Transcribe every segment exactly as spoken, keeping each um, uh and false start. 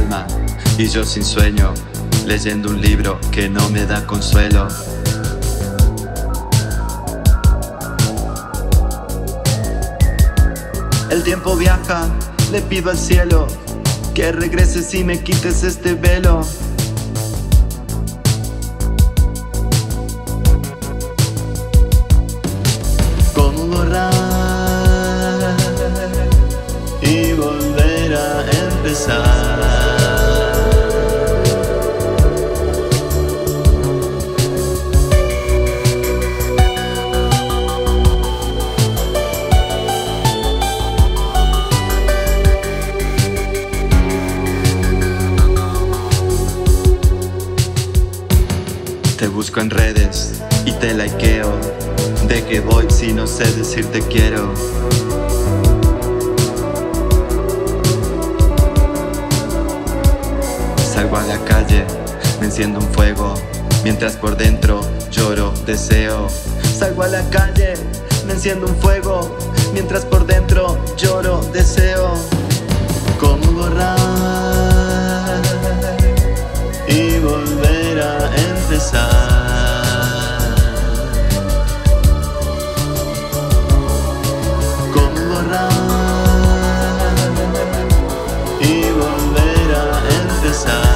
calma y yo sin sueño, leyendo un libro que no me da consuelo. El tiempo viaja, le pido al cielo que regreses y me quites este velo. ¿Cómo borrar y volver a empezar? Te busco en redes y te likeo. ¿De qué voy si no sé decir te quiero? Salgo a la calle, me enciendo un fuego, mientras por dentro lloro deseo. Salgo a la calle, me enciendo un fuego, mientras por dentro lloro deseo. ¿Cómo borrar y volver a empezar? ¿Cómo borrar y volver a empezar?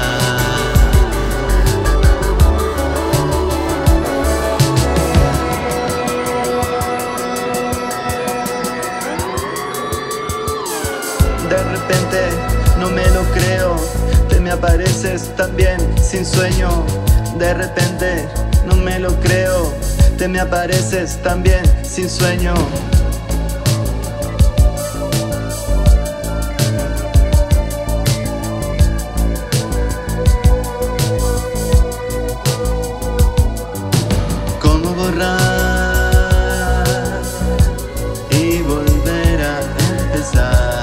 De repente no me lo creo, te me apareces también sin sueño. De repente no me lo creo, te me apareces también sin sueño. ¿Cómo borrar y volver a empezar?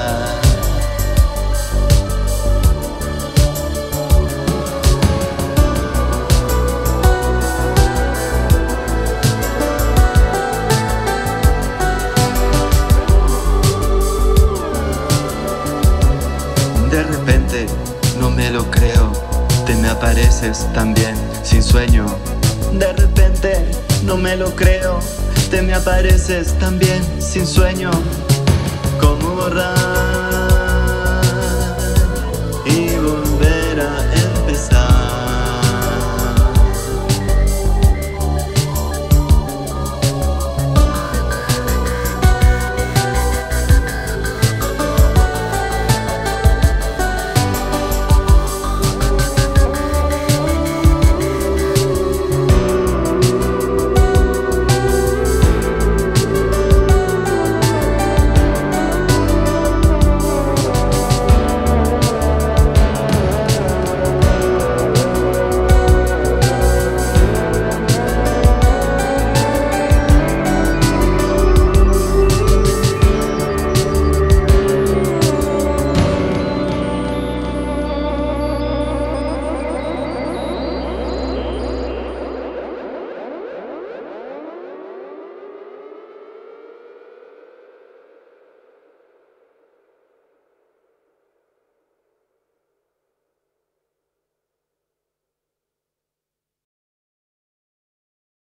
De repente no me lo creo, te me apareces también sin sueño. De repente no me lo creo, te me apareces también sin sueño. ¿Cómo borrar